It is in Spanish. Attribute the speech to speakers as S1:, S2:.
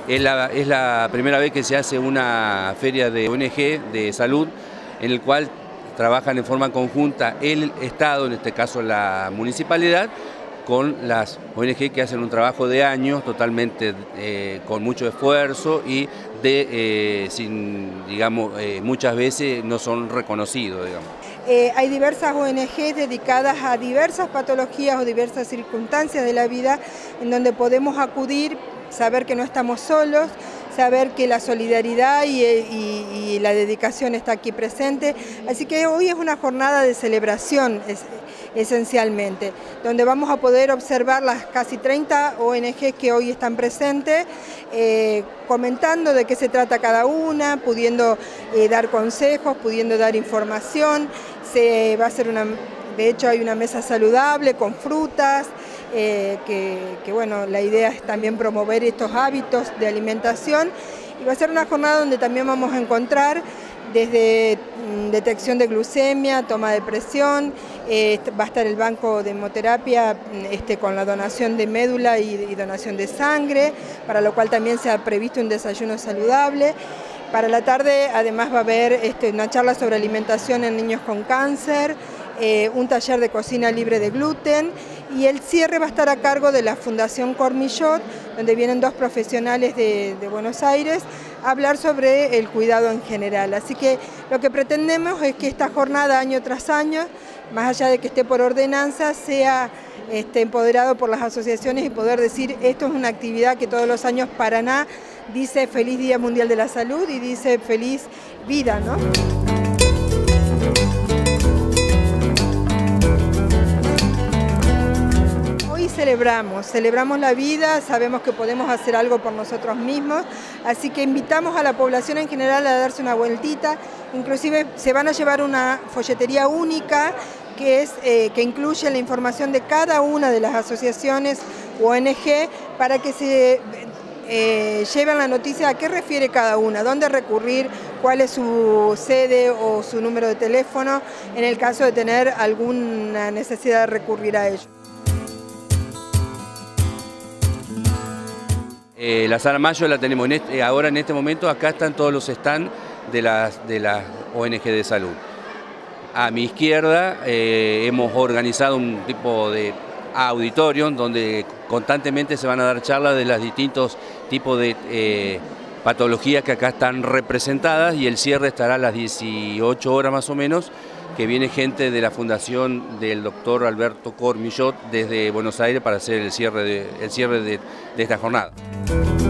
S1: Es la primera vez que se hace una feria de ONG de salud en el cual trabajan en forma conjunta el Estado, en este caso la municipalidad, con las ONG que hacen un trabajo de años totalmente con mucho esfuerzo y muchas veces no son reconocidos, digamos.
S2: Hay diversas ONG dedicadas a diversas patologías o diversas circunstancias de la vida en donde podemos acudir, saber que no estamos solos, saber que la solidaridad y la dedicación está aquí presente. Así que hoy es una jornada de celebración esencialmente, donde vamos a poder observar las casi 30 ONG que hoy están presentes, comentando de qué se trata cada una, pudiendo dar consejos, pudiendo dar información. Va a ser de hecho hay una mesa saludable con frutas, bueno, la idea es también promover estos hábitos de alimentación, y va a ser una jornada donde también vamos a encontrar desde detección de glucemia, toma de presión, va a estar el banco de hemoterapia con la donación de médula y donación de sangre, para lo cual también se ha previsto un desayuno saludable. Para la tarde además va a haber una charla sobre alimentación en niños con cáncer, un taller de cocina libre de gluten, y el cierre va a estar a cargo de la Fundación Cormillot, donde vienen dos profesionales de Buenos Aires a hablar sobre el cuidado en general. Así que lo que pretendemos es que esta jornada año tras año, más allá de que esté por ordenanza, sea empoderado por las asociaciones y poder decir esto es una actividad que todos los años Paraná dice Feliz Día Mundial de la Salud y dice Feliz Vida, ¿no? Celebramos la vida, sabemos que podemos hacer algo por nosotros mismos, así que invitamos a la población en general a darse una vueltita. Inclusive se van a llevar una folletería única que incluye la información de cada una de las asociaciones o ONG para que se lleven la noticia a qué refiere cada una, dónde recurrir, cuál es su sede o su número de teléfono en el caso de tener alguna necesidad de recurrir a ello.
S1: La Sala Mayo la tenemos ahora en este momento. Acá están todos los stands de las ONG de salud. A mi izquierda hemos organizado un tipo de auditorium donde constantemente se van a dar charlas de los distintos tipos de patologías que acá están representadas, y el cierre estará a las 18 horas más o menos, que viene gente de la fundación del doctor Alberto Cormillot desde Buenos Aires para hacer el cierre de esta jornada.